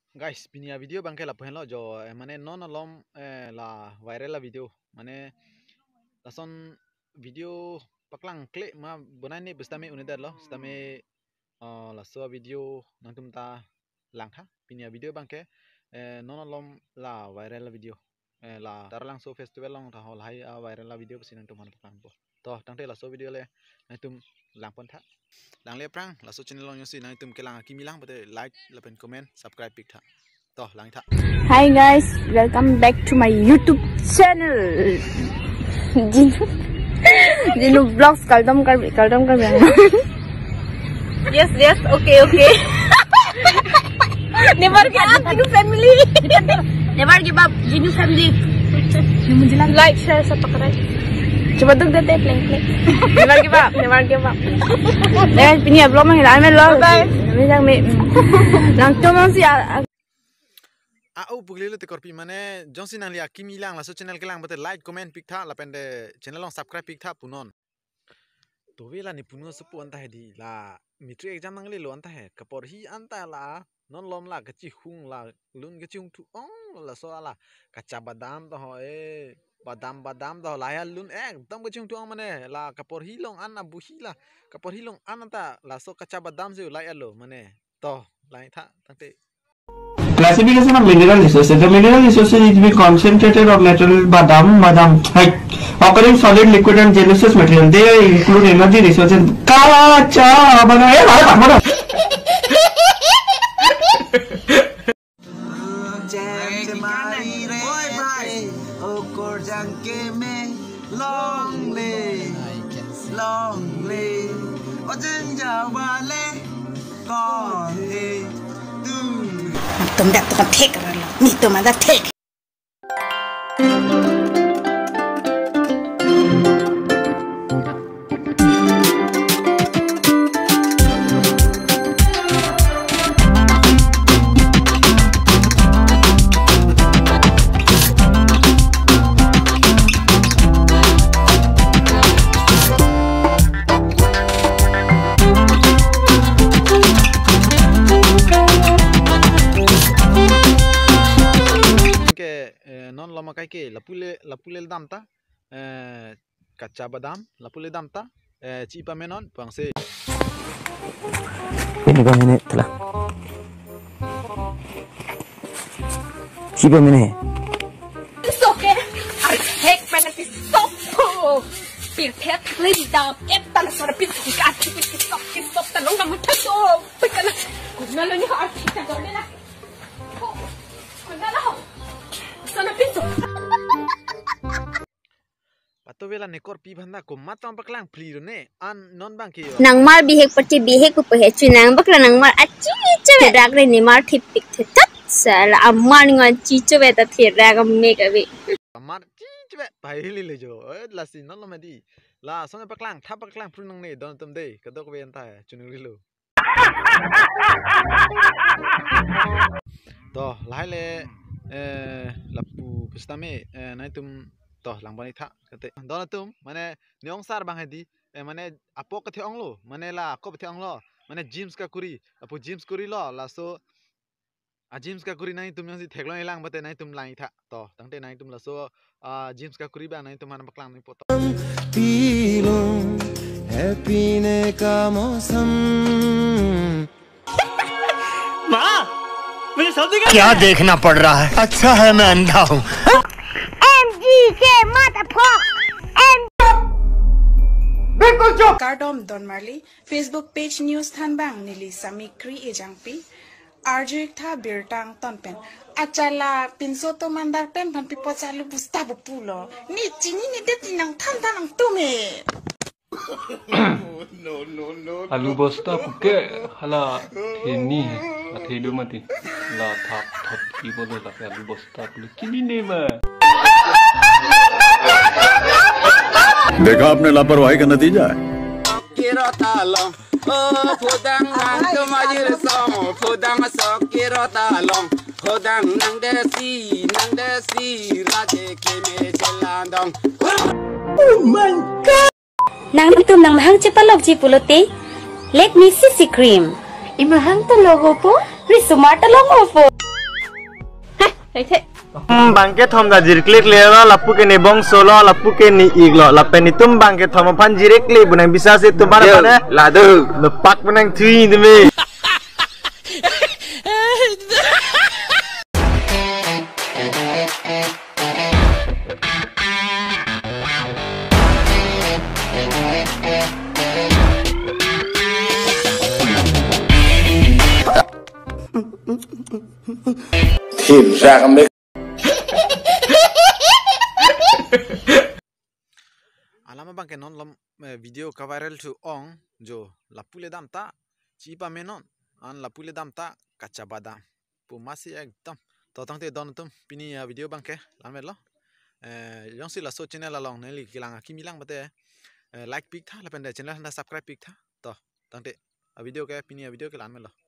Guys, pinia video bangke la pohelo jo mane non alom la viral la video mane lason video paklang klik ma bonai ni bestame unidad lo stame la so video nantum ta langha pinia video bangke non alom la viral la video la tarlang so festival long ta hol hai viral la video pesinan tu man paklang bo to tangte la so video le nantum lang pon tha lang le prang la so channel long yosi nantum ke lang kimi lang bote like la pen comment subscribe pik tha to lang tha. Hi guys, welcome back to my YouTube channel. Jinu vlogs kaldam kar yes okay never give up Jinu family. Never give up Jinu family. Like share subscribe. Coba dong dete play. Never give up guys, ini vlog mang hilang lo. Misang me lang tomang si au puglilo te korpi mane jonsin ang lia kimi lang la so channel ke lang bote like comment pik tha la pende channel long subscribe pik tha punon to vela ni puno so pu anta hedi la mitri exam nang le lo anta he kapor hi anta la non lom la gachi hung la lun gachi hung tu ong la so ala kacha badam to ho badam to la ya lun dam gachi hung tu ong mane la kapor hi long an abu hi la kapor hi long an anta la so kacha badam se la ya lo mane to lai tha tangte. Classification of mineral resources. The mineral resources is be concentrated of natural badam occurring solid, liquid and gaseous material. They include energy resources. Kacha bana. Tụm đặt tụm thét rồi là nhị tụm mà ra thét. Non lama kai ke lapule dam ta kacha badam lapule dam ta ci pa menon pangse ini ba mene tala ci ba mene soke hek pena ti stop pir pet lady dam etan sara pit ka stop ta long nam ta so pikana kuna lo ni artista do na kuna lo sana pinto pato vela nekor pi bhanda ko matam paklang free ro ne an non bang ke nang mal bihek pati bihek ko pe chunang bakla nang mal achi chwe ragre ni mar thipik the tat sala amma ni ngan chi chwe ta the rag me ka be amar chi chwe bahili le jo la si non lo medi la sone paklang thap paklang free nang ne don tum de kadok ve anta chunung li lo to lai le lapu pestame naitum to langbani tha kate donatum mane neong sar bang hedi mane apok ke theong lo mane la ko theong lo mane gyms ka kuri apu gyms kuri lo la so a gyms ka kuri nai tum yang si theklo lang bate nai tum lai tha to tangte nai tum la so gyms ka kuri ba nai tum han paklang ni poto pilo happy ne ka mausam ma मुझे सब दिखा क्या देखना पड़ रहा है अच्छा है मैं अंधा हूँ MGK motherfucker बिल्कुल चुप कार्डम डॉन मार्ली फेसबुक पेज न्यूज थान बांग नीली समीक्री एजांपी आर्जिक था बिरटांग तनपेन अचाला पिंसो तो मंदार पेन फन पिपो चालू बुस्ता बुपुलो नी चिनी नी देती नंग थान थानंग तुमे आलू बस्ता पुके हला थेनी अथेलु मती ला थाप थप की बोले ला आलू बस्ता पुले किनी ने में देखा आपने लापरवाही का नतीजा है nang tum nang mahang cepalok cipulote let me see cream imahang to logo po risumata logo po Thế bangke thom da jirklik lero lapu ke nebong solo lapu ke ni iglo lapeni tum bangke thom pan jirklik bunang bisa se tu bar pada ladu lepak bunang thui demi Alama bang ke non lom video ka viral tu ong jo lapule dam ta chipa menon an lapule dam ta kacha badam pu masih ekdam to tang te don tum pini video bang ke lamet lo yang si la so channel la long neli kilang kimilang bate like pik tha la pende channel na subscribe pik tha to tang te video ke pini video ke lamet lo